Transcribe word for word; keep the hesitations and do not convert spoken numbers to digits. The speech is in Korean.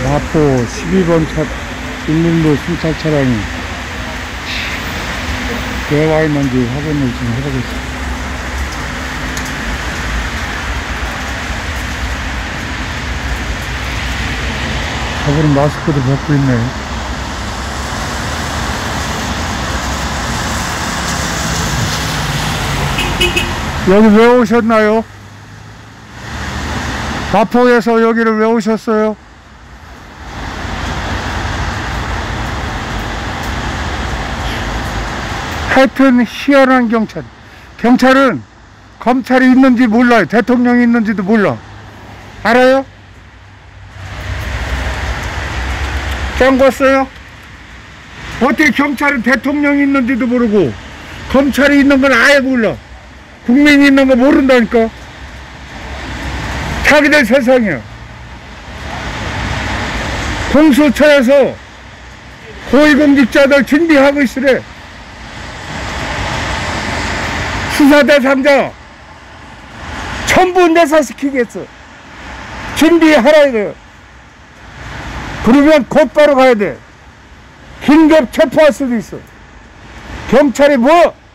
마포 십이 번 차 일일로 순찰 차량이 왜 와 있는지 확인을 좀 해보겠습니다. 저분은 마스크도 벗고 있네요. 여기 왜 오셨나요? 마포에서 여기를 왜 오셨어요? 하여튼 희한한 경찰. 경찰은 검찰이 있는지 몰라요. 대통령이 있는지도 몰라. 알아요? 짱 봤어요? 어떻게 경찰은 대통령이 있는지도 모르고 검찰이 있는 건 아예 몰라. 국민이 있는 거 모른다니까. 자기들 세상이야. 공수처에서 고위공직자들 준비하고 있으래. 수사 대상자 전부 내사시키겠어. 준비하라 이거요. 그러면 곧바로 가야 돼. 긴급 체포할 수도 있어. 경찰이 뭐